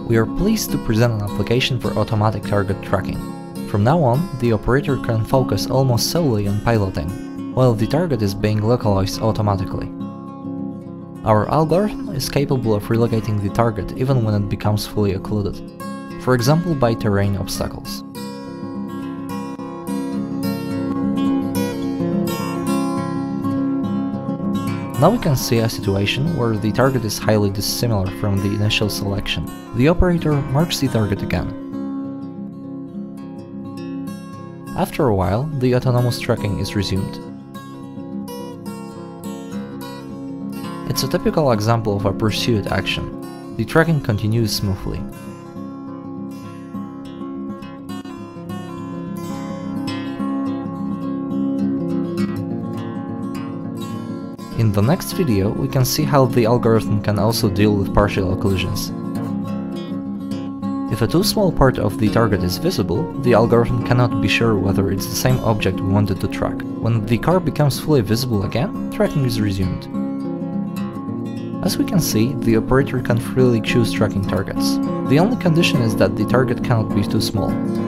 We are pleased to present an application for automatic target tracking. From now on, the operator can focus almost solely on piloting, while the target is being localized automatically. Our algorithm is capable of relocating the target even when it becomes fully occluded, for example by terrain obstacles. Now we can see a situation where the target is highly dissimilar from the initial selection. The operator marks the target again. After a while, the autonomous tracking is resumed. It's a typical example of a pursuit action. The tracking continues smoothly. In the next video, we can see how the algorithm can also deal with partial occlusions. If a too small part of the target is visible, the algorithm cannot be sure whether it's the same object we wanted to track. When the car becomes fully visible again, tracking is resumed. As we can see, the operator can freely choose tracking targets. The only condition is that the target cannot be too small.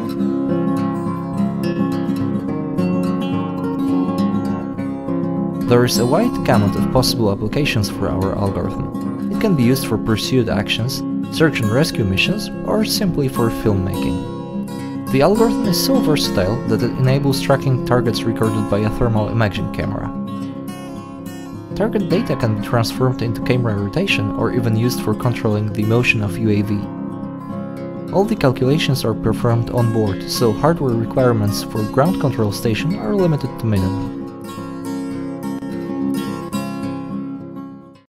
There is a wide gamut of possible applications for our algorithm. It can be used for pursuit actions, search and rescue missions, or simply for filmmaking. The algorithm is so versatile that it enables tracking targets recorded by a thermal imaging camera. Target data can be transformed into camera rotation or even used for controlling the motion of UAV. All the calculations are performed on board, so hardware requirements for ground control station are limited to minimum.